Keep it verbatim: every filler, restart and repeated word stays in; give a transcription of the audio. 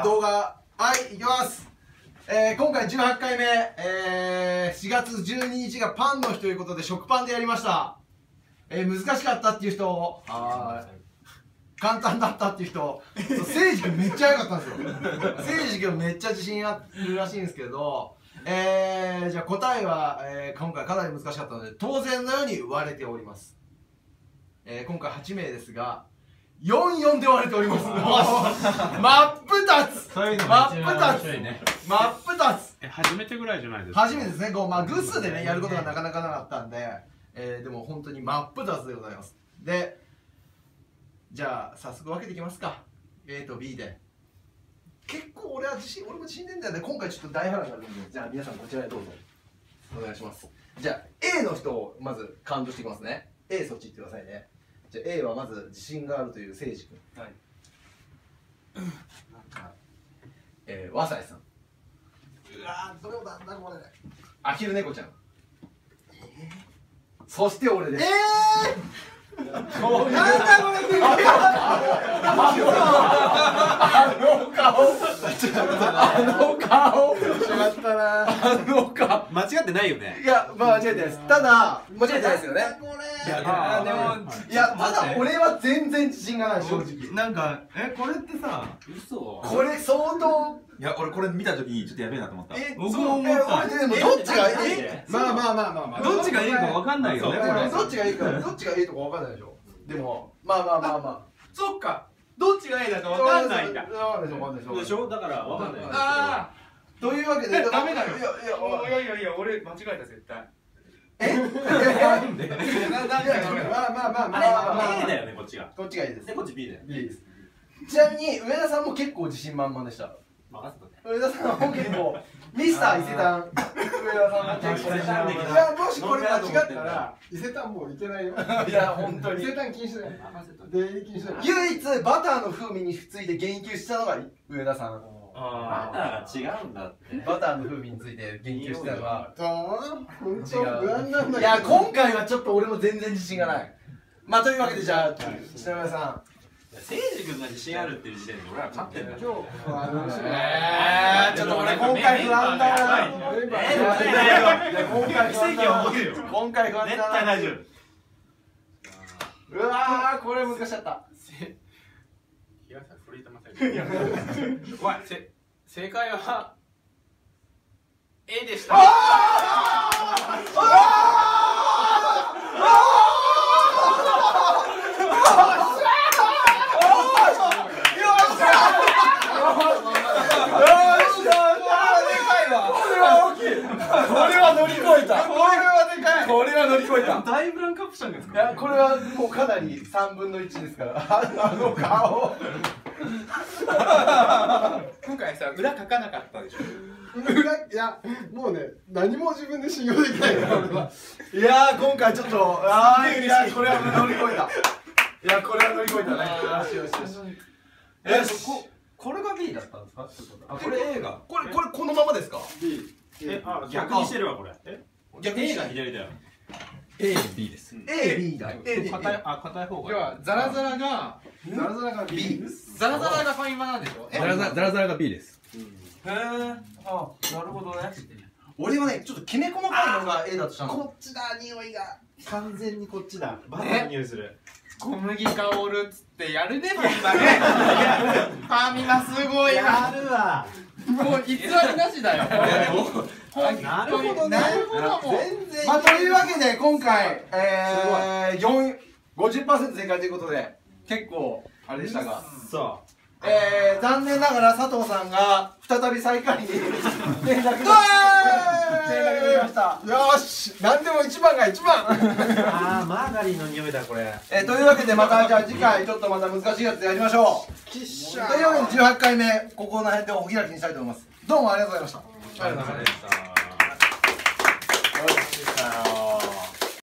動画、はい、いきます。えー、今回じゅうはちかいめ、えー、しがつじゅうににちがパンの日ということで食パンでやりました。えー、難しかったっていう人、あ簡単だったっていう人、せいじくんめっちゃ早かったんですよ。せいじくんめっちゃ自信あるらしいんですけど、えー、じゃあ答えは、えー、今回かなり難しかったので当然のように割れております。えー、今回はちめいですがよんよんで割れております。真っ二つ真っ二つ真っ二つ。 え、初めてぐらいじゃないですか。 初めてですね。こう、まあ、偶数でねやることがなかなかなかったんで、えー、でも本当に真っ二つでございます。でじゃあ早速分けていきますか。 A と B で。結構俺は自信俺も自信出るんだよね。今回ちょっと大波乱があるんで、じゃあ皆さんこちらへどうぞお願いします。じゃあ A の人をまずカウントしていきますね。 A そっち行ってくださいね。じゃあ A はまず自信があるというせいじくん、はい、えー、和西さん、うわーどれもだんだんこれね、アヒル猫ちゃん、えー、そして俺です。えーなんだこれ。あの顔あの顔違ったな。あの顔間違ってないよね。 いや、まあ間違えてないです。ただ間違えてないですよね。 いやでもいや、ただ俺は全然自信がない、正直。 なんかえこれってさ、 嘘。 これ相当。 いや、俺これ見たときにちょっとやべえなと思った。 え、 僕も思った。 でもどっちがいい？ まあまあまあまあまあ。どっちがいいかわかんないよね。これどっちがいいか、どっちがいいとかわかんないでしょ。でもまあまあまあまあ。 そっか。どっちがいいだかわかんないんだ。 わかんないでしょ、わかんないでしょ。 でしょ。だからわかんない。 ああ。 というわけでダメだよ。 いやいやいやいやいや俺間違えた絶対。 え？なんで？まあまあまあまあ。 A だよねこっちが。 こっちがいいです。 でこっち B だよ。 B です。ちなみに上田さんも結構自信満々でした。上田さんも結構ミスター伊勢丹。上田さんも結構自信満々。いやもしこれ間違ったら伊勢丹もういけないよ。いや本当に。伊勢丹禁止だよ。出入り禁止だよ。唯一バターの風味について言及したのが上田さん。 バターが違うんだって。 バターの風味について言及したのは違う。いや今回はちょっと俺も全然自信がない。まあというわけでじゃあ下村さん。 せいじくんが自信あるっていう時点で俺ら勝ってんだよ。 えー、ちょっと俺今回不安だな。今回奇跡は起きるよ。今回不安だな。 絶対大丈夫。うわーこれ難しかった。 おい、正解は A でした。 これは乗り越えた。これはでかい。これは乗り越えた。 だいぶランクアップしたんですか。 いやこれはもうかなりさんぶんのいちですから。あの顔。 今回さ裏書かなかったでしょ。 裏いやもうね何も自分で信用できないから俺は。 いや今回ちょっとああいやこれは乗り越えた。いやこれは乗り越えたね。よしよしよし。よしここれが B だったんですか。あこれ A が。これこれこのままですか。 B。 え、あ、逆にしてるわこれ。え、 逆に A が左だよ。 A、B です。 A、B だ。A、 硬い、あ、硬い方が。 要はザラザラがザラザラが B。ザラザラがファインマなんでしょ。 ザラザラザラザラが B です。 へえ。あ、なるほどね。俺はねちょっときめ細かいのが A だとしたの。こっちだ匂いが。 完全にこっちだ。バターの匂いする。 小麦香るっつってやるねもんだね。ファミマすごいわ。 やるわ。 もう偽りなしだよ。 なるほどね。 なるほどもう。 まあというわけで今回えー四ごじゅっパーセント正解ということで結構あれでしたが。 そう。 えー、残念ながら佐藤さんが再び最下位に連絡が連絡が来ました。 よし何でも一番が一番。 ああ、マーガリンの匂いだこれ。 えー、というわけでまたじゃあ次回ちょっとまた難しいやつやりましょう。 きっしゃというわけでじゅうはちかいめここの辺でお開きにしたいと思います。どうもありがとうございました。 ありがとうございました。